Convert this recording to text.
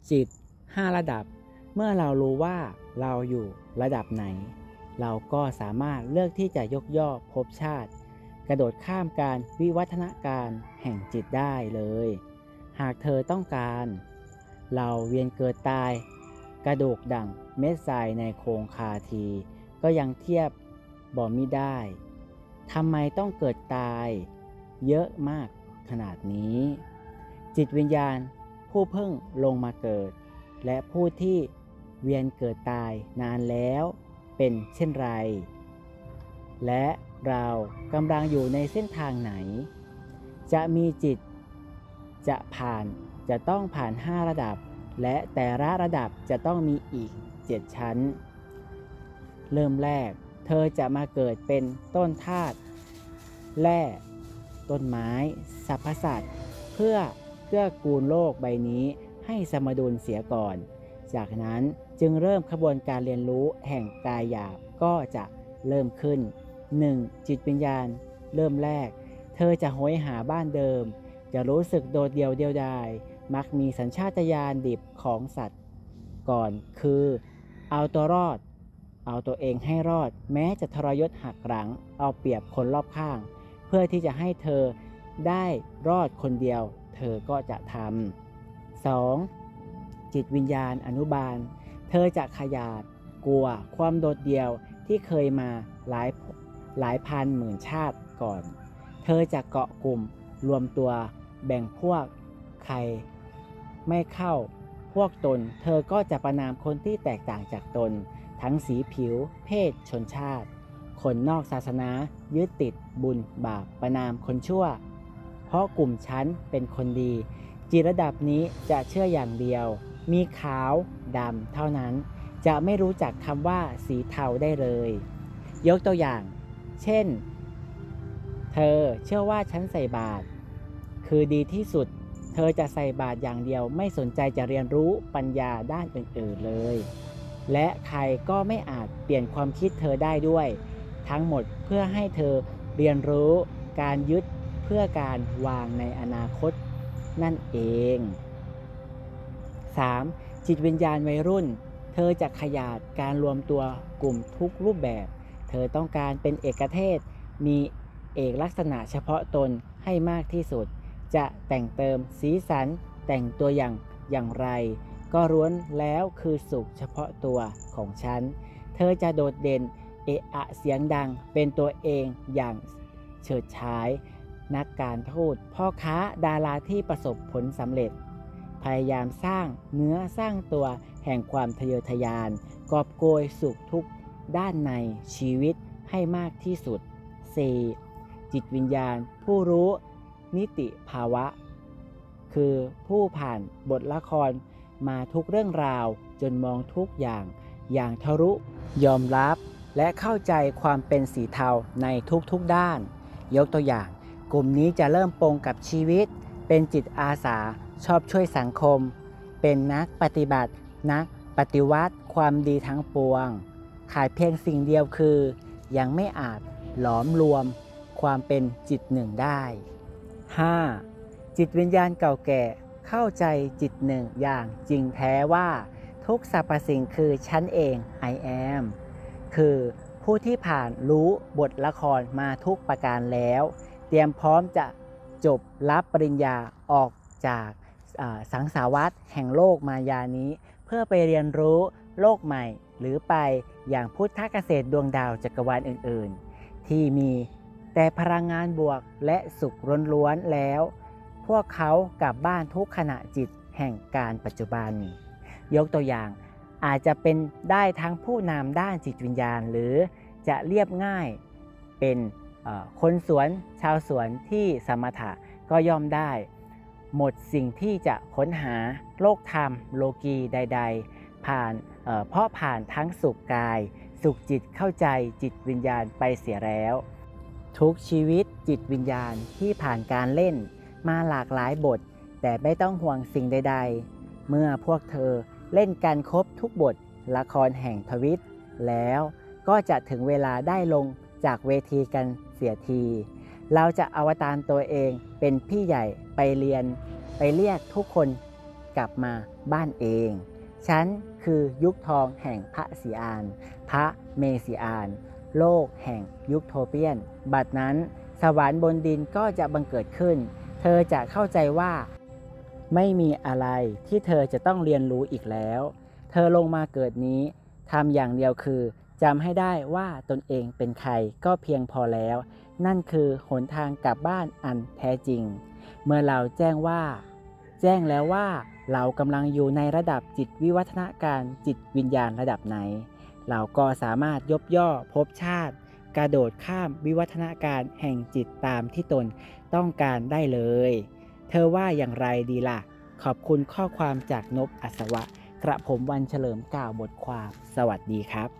จิต5ระดับเมื่อเรารู้ว่าเราอยู่ระดับไหนเราก็สามารถเลือกที่จะยกย่อภพชาติกระโดดข้ามการวิวัฒนาการแห่งจิตได้เลยหากเธอต้องการเราเวียนเกิดตายกระดูกดั่งเม็ดทรายในโครงคาทีก็ยังเทียบบ่มิได้ทำไมต้องเกิดตายเยอะมากขนาดนี้จิตวิญญาณผู้เพิ่งลงมาเกิดและผู้ที่เวียนเกิดตายนานแล้วเป็นเช่นไรและเรากำลังอยู่ในเส้นทางไหนจะมีจิตจะต้องผ่าน5ระดับและแต่ละระดับจะต้องมีอีก7ชั้นเริ่มแรกเธอจะมาเกิดเป็นต้นธาตุแร่ต้นไม้สรรพสัตว์เพื่อเกื้อกูลโลกใบนี้ให้สมดุลเสียก่อนจากนั้นจึงเริ่มขบวนการเรียนรู้แห่งกายหยาบก็จะเริ่มขึ้น 1. จิตวิญญาณเริ่มแรกเธอจะโหยหาบ้านเดิมจะรู้สึกโดดเดี่ยวเดียวดายมักมีสัญชาตญาณดิบของสัตว์ก่อนคือเอาตัวรอดเอาตัวเองให้รอดแม้จะทรยศหักหลังเอาเปรียบคนรอบข้างเพื่อที่จะให้เธอได้รอดคนเดียวเธอก็จะทำ 2. จิตวิญญาณอนุบาลเธอจะขยาดกลัวความโดดเดี่ยวที่เคยมาหลายพันหมื่นชาติก่อนเธอจะเกาะกลุ่มรวมตัวแบ่งพวกใครไม่เข้าพวกตนเธอก็จะประณามคนที่แตกต่างจากตนทั้งสีผิวเพศชนชาติคนนอกศาสนายึดติดบุญบาปประณามคนชั่วเพราะกลุ่มฉันเป็นคนดีจิตระดับนี้จะเชื่ออย่างเดียวมีขาวดำเท่านั้นจะไม่รู้จักคำว่าสีเทาได้เลยยกตัวอย่างเช่นเธอเชื่อว่าฉันใส่บาตรคือดีที่สุดเธอจะใส่บาตรอย่างเดียวไม่สนใจจะเรียนรู้ปัญญาด้านอื่นๆเลยและใครก็ไม่อาจเปลี่ยนความคิดเธอได้ด้วยทั้งหมดเพื่อให้เธอเรียนรู้การยึดเพื่อการวางในอนาคตนั่นเอง 3. จิตวิญญาณวัยรุ่นเธอจะขยาดการรวมตัวกลุ่มทุกรูปแบบเธอต้องการเป็นเอกเทศมีเอกลักษณะเฉพาะตนให้มากที่สุดจะแต่งเติมสีสันแต่งตัวอย่างไรก็ล้วนแล้วคือสุขเฉพาะตัวของฉันเธอจะโดดเด่นเอะอะเสียงดังเป็นตัวเองอย่างเฉิดฉายนักการทูตพ่อค้าดาราที่ประสบผลสำเร็จพยายามสร้างเนื้อสร้างตัวแห่งความทะเยอทะยานกอบโกยสุขทุกด้านในชีวิตให้มากที่สุด 4. จิตวิญญาณผู้รู้นิติภาวะคือผู้ผ่านบทละครมาทุกเรื่องราวจนมองทุกอย่างทะลุยอมรับและเข้าใจความเป็นสีเทาในทุกด้านยกตัวอย่างกลุ่มนี้จะเริ่มปลงกับชีวิตเป็นจิตอาสาชอบช่วยสังคมเป็นนักปฏิบัตินักปฏิวัติความดีทั้งปวงขาดเพียงสิ่งเดียวคือยังไม่อาจหลอมรวมความเป็นจิตหนึ่งได้ 5. จิตวิญญาณเก่าแก่เข้าใจจิตหนึ่งอย่างจริงแท้ว่าทุกสรรพสิ่งคือฉันเอง I am คือผู้ที่ผ่านรู้บทละครมาทุกประการแล้วเตรียมพร้อมจะจบรับปริญญาออกจากสังสารวัฏแห่งโลกมายานี้เพื่อไปเรียนรู้โลกใหม่หรือไปอย่างพุทธเกษตรดวงดาวจักรวาลอื่นๆที่มีแต่พลังงานบวกและสุขล้วนๆแล้วพวกเขากลับบ้านทุกขณะจิตแห่งการปัจจุบันยกตัวอย่างอาจจะเป็นได้ทั้งผู้นำด้านจิตวิญญาณหรือจะเรียบง่ายเป็นคนสวนชาวสวนที่สมถะก็ย่อมได้หมดสิ่งที่จะค้นหาโลกธรรมโลกีใดๆเพราะผ่านทั้งสุขกายสุขจิตเข้าใจจิตวิญญาณไปเสียแล้วทุกชีวิตจิตวิญญาณที่ผ่านการเล่นมาหลากหลายบทแต่ไม่ต้องห่วงสิ่งใดๆเมื่อพวกเธอเล่นกันครบทุกบทละครแห่งทวิตแล้วก็จะถึงเวลาได้ลงจากเวทีกันเสียทีเราจะอวตารตัวเองเป็นพี่ใหญ่ไปเรียกทุกคนกลับมาบ้านเองฉันคือยุคทองแห่งพระศรีอานพระเมสีอานโลกแห่งยุคโทเปียนบัดนั้นสวรรค์บนดินก็จะบังเกิดขึ้นเธอจะเข้าใจว่าไม่มีอะไรที่เธอจะต้องเรียนรู้อีกแล้วเธอลงมาเกิดนี้ทำอย่างเดียวคือจำให้ได้ว่าตนเองเป็นใครก็เพียงพอแล้วนั่นคือหนทางกลับบ้านอันแท้จริงเมื่อเราแจ้งแล้วว่าเรากำลังอยู่ในระดับจิตวิวัฒนาการจิตวิญญาณระดับไหนเราก็สามารถยกย่อภพชาติกระโดดข้ามวิวัฒนาการแห่งจิตตามที่ตนต้องการได้เลยเธอว่าอย่างไรดีล่ะขอบคุณข้อความจากนพอัศวะกระผมวันเฉลิมกล่าวบทความสวัสดีครับ